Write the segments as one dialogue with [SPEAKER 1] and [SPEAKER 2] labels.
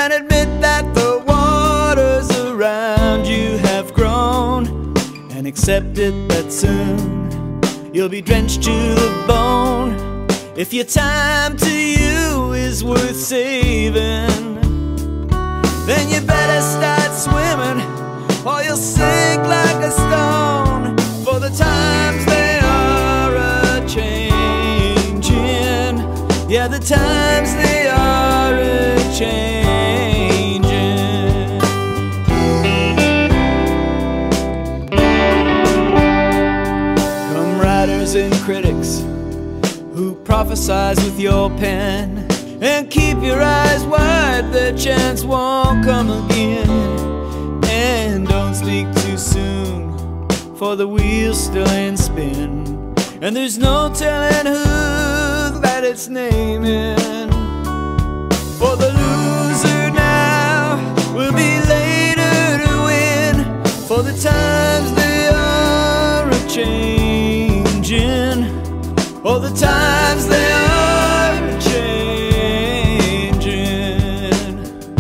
[SPEAKER 1] and admit that the waters around you have grown, and accept it that soon you'll be drenched to the bone. If your time to you is worth saving, then you better start swimming, or you'll sink like a stone. For the times they are a-changing, yeah, the times they are a-changing. Come writers and critics who prophesize with your pen, and keep your eyes wide, the chance won't come again. And don't speak too soon, for the wheel's still in spin, and there's no telling who that it's naming. For the loser now will be later to win, for the times they are a-changing, for the times they are a-changing.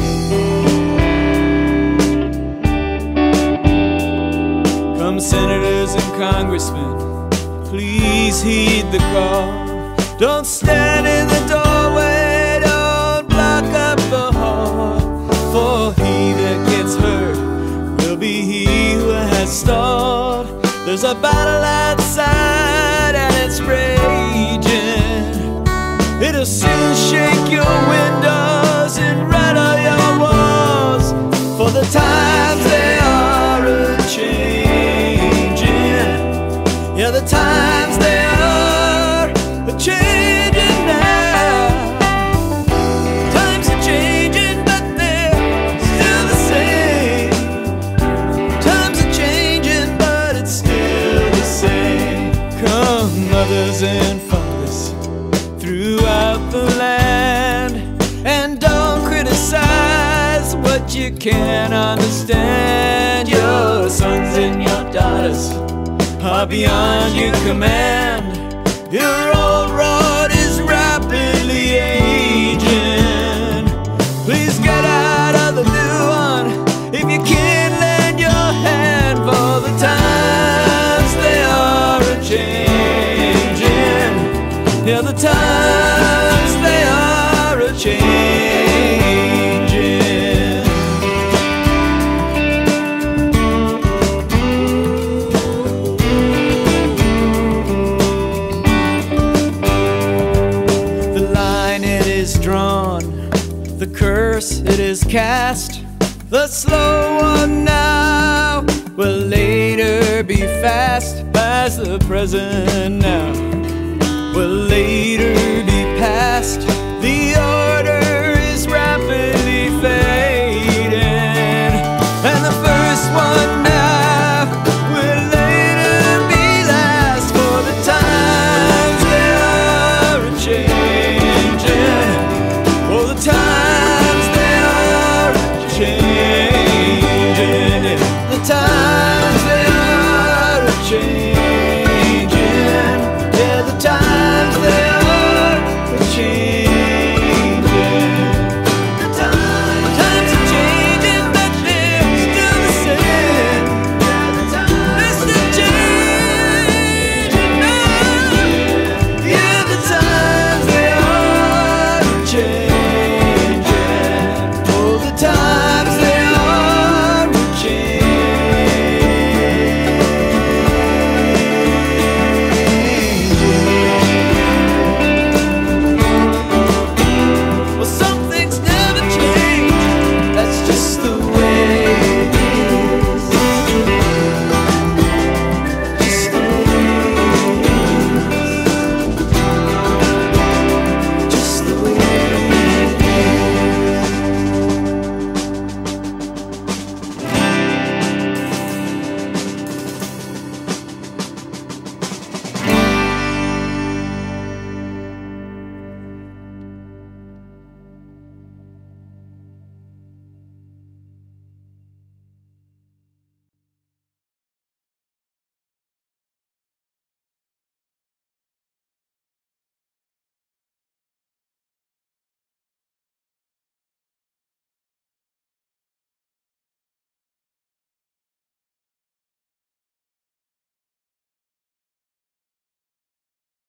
[SPEAKER 1] Come senators and congressmen, please heed the call. Don't stand in the doorway, don't block up the hall, for he that gets hurt will be he who has stalled. There's a battle outside and it's raging. It'll soon shake your windows and rattle your walls, for the times they are a-changing, yeah, the times they are a-changing now. Times are changing, but they're still the same. Times are changing, but it's still the same. Come mothers and fathers throughout the land, and don't criticize what you can't understand. Your sons and your daughters are beyond your command. Your old rod is rapidly aging. Please get out of the new one if you can't lend your hand, for the times they are a-changing, yeah, the times they are a-changing. The line it is drawn, the curse it is cast. The slow one now will later be fast, as the present now will later be past.